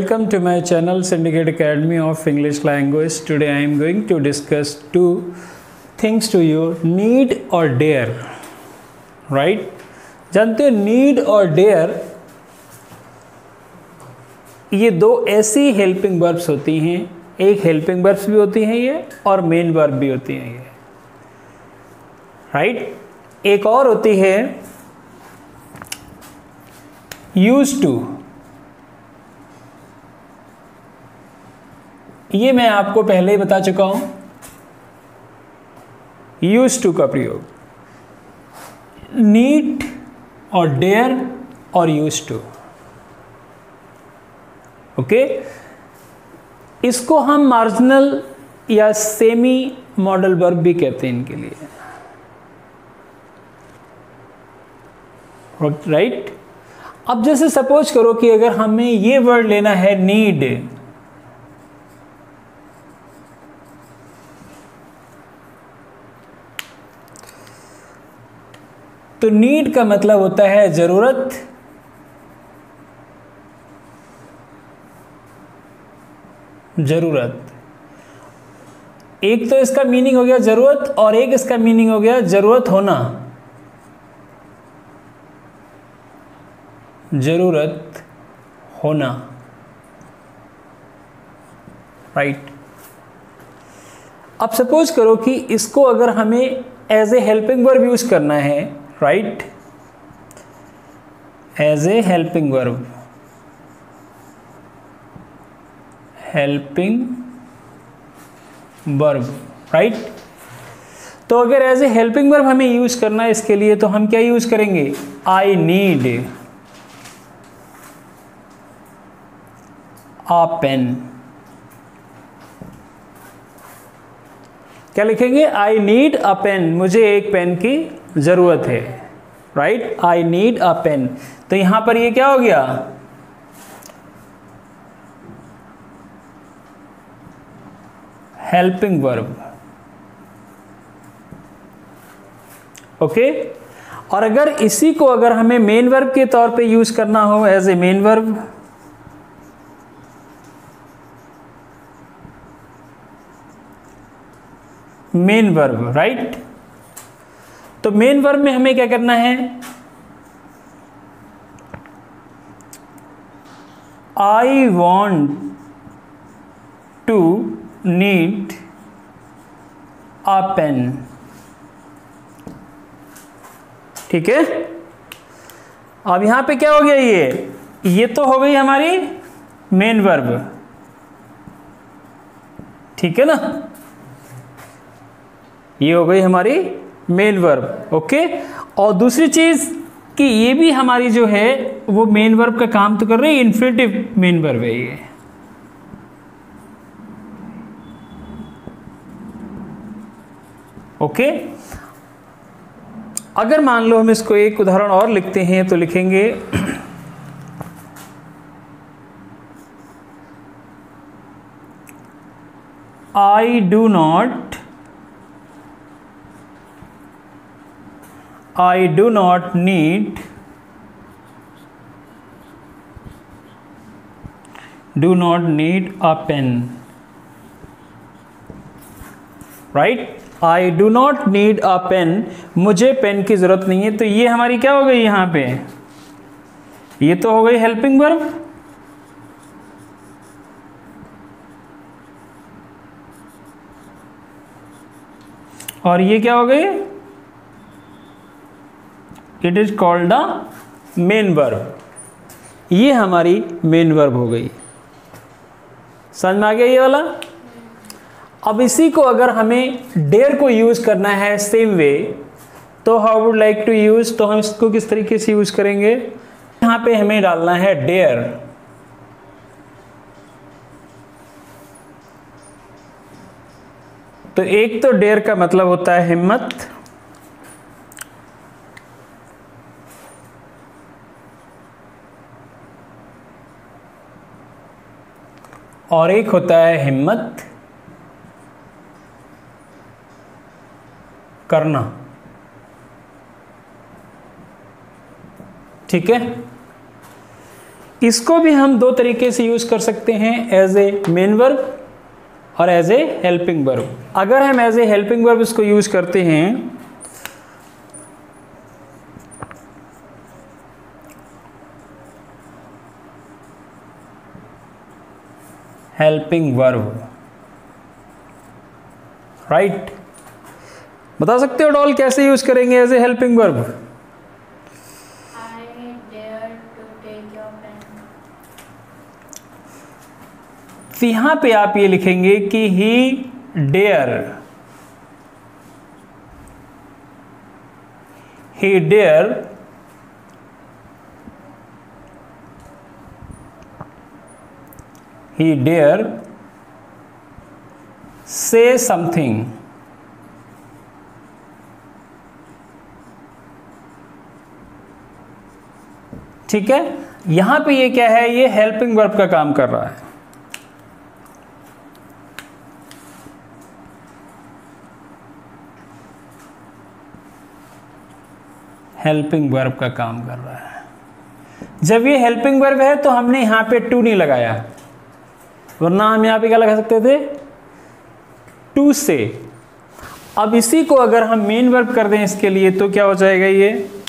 Welcome to my channel Syndicate Academy of English Language. Today I am going to discuss two things to you, need और dare. Right? जानते हो need और dare ये दो ऐसी helping verbs होती हैं, एक हेल्पिंग वर्ब्स भी होती हैं ये और मेन वर्ब भी होती हैं ये. राइट? एक और होती है यूज टू. ये मैं आपको पहले ही बता चुका हूं. यूज टू का प्रयोग नीड और डेयर और यूज टू. ओके, इसको हम मार्जिनल या सेमी मॉडल वर्ब भी कहते हैं इनके लिए. राइट? अब जैसे सपोज करो कि अगर हमें ये वर्ड लेना है नीड, तो नीड का मतलब होता है जरूरत. जरूरत एक तो इसका मीनिंग हो गया जरूरत और एक इसका मीनिंग हो गया जरूरत होना. जरूरत होना. राइट? अब सपोज करो कि इसको अगर हमें as a helping verb use करना है. Right? As a helping verb. Helping verb. Right? तो अगर एज ए हेल्पिंग वर्ब हमें यूज करना है इसके लिए तो हम क्या यूज करेंगे? I need a pen. क्या लिखेंगे? I need a pen. मुझे एक पेन की जरूरत है. Right? I need a pen. तो यहां पर ये क्या हो गया? Helping verb. ओके. और अगर इसी को अगर हमें मेन वर्ब के तौर पे यूज करना हो as a main verb, main verb. Right? तो मेन वर्ब में हमें क्या करना है? I want to need a pen. ठीक है. अब यहां पे क्या हो गया? ये तो हो गई हमारी मेन वर्ब. ठीक है ना? ये हो गई हमारी मेन वर्ब. ओके. और दूसरी चीज कि ये भी हमारी जो है वो मेन वर्ब का काम तो कर रही है, इन्फिनिटिव मेन वर्ब है ये. ओके. अगर मान लो हम इसको एक उदाहरण और लिखते हैं तो लिखेंगे I do not need a pen. Right? I do not need a pen. मुझे पेन की जरूरत नहीं है. तो ये हमारी क्या हो गई यहां पे? ये तो हो गई हेल्पिंग वर्ब. और ये क्या हो गई? It is called the main verb. ये हमारी मेन वर्ब हो गई. समझ में आ गया ये वाला? अब इसी को अगर हमें डेयर को यूज करना है सेम वे, तो how would like to use, तो हम इसको किस तरीके से यूज करेंगे? यहां पे हमें डालना है डेयर. तो एक तो डेयर का मतलब होता है हिम्मत, और एक होता है हिम्मत करना. ठीक है. इसको भी हम दो तरीके से यूज कर सकते हैं, एज ए मेन वर्ब और एज ए हेल्पिंग वर्ब। अगर हम एज ए हेल्पिंग वर्ब इसको यूज करते हैं हेल्पिंग वर्ब, राइट, बता सकते हो डॉल कैसे यूज करेंगे एज ए हेल्पिंग वर्ब? तो यहां पे आप ये लिखेंगे कि ही डेयर say something, ठीक है। यहां पे ये क्या है, ये हेल्पिंग वर्ब का काम कर रहा है। हेल्पिंग वर्ब का काम कर रहा है। जब ये हेल्पिंग वर्ब है तो हमने यहां पे टू नहीं लगाया, वरना हम यहां पे क्या लगा सकते थे, टू से। अब इसी को अगर हम मेन वर्ब कर दें इसके लिए तो क्या हो जाएगा ये,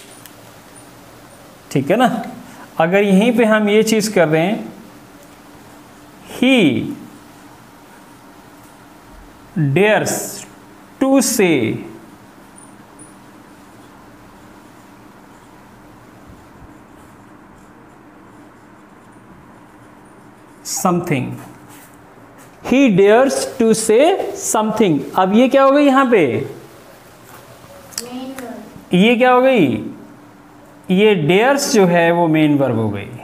ठीक है ना। अगर यहीं पे हम ये चीज कर दें, he dares to say something, he dares to say something. अब ये क्या हो गई यहां पे, ये क्या हो गई, ये डेयर्स जो है वो मेन वर्ब हो गई,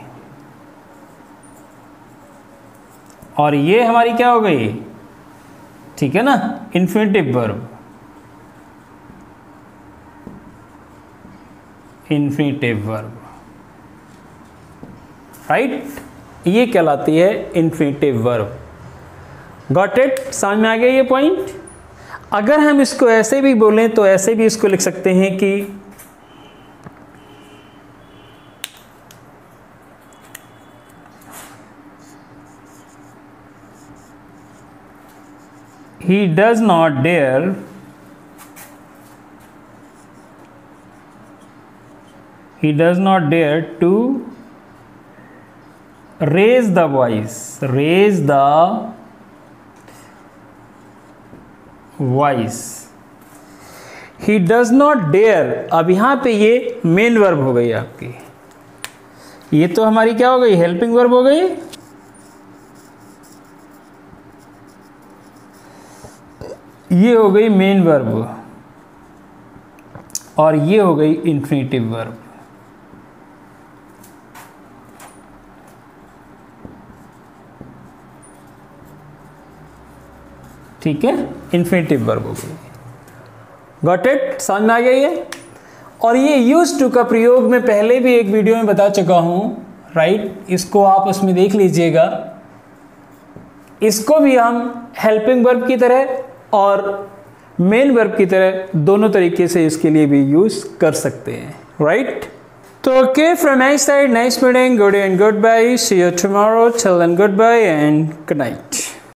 और ये हमारी क्या हो गई, ठीक है ना, इन्फिनिटिव वर्ब, राइट, ये कहलाती है इन्फिनिटिव वर्ब। गॉट इट, समझ में आ गया ये पॉइंट। अगर हम इसको ऐसे भी बोलें तो ऐसे भी इसको लिख सकते हैं कि he does not dare to raise the voice, he does not dare। अब यहां पे ये मेन वर्ब हो गई आपकी, ये तो हमारी क्या हो गई, हेल्पिंग वर्ब हो गई, ये हो गई मेन वर्ब, और ये हो गई इन्फिनिटिव वर्ब। ठीक है, इन्फिनिटिव वर्ब हो गई। गॉट इट, समझ में आ गया ये। और ये यूज टू का प्रयोग मैं पहले भी एक वीडियो में बता चुका हूं, राइट, इसको आप उसमें देख लीजिएगा। इसको भी हम हेल्पिंग वर्ब की तरह और मेन वर्ब की तरह दोनों तरीके से इसके लिए भी यूज कर सकते हैं, राइट। तो okay, from my side, nice meeting, good and good bye, see you tomorrow, till then good bye and good night.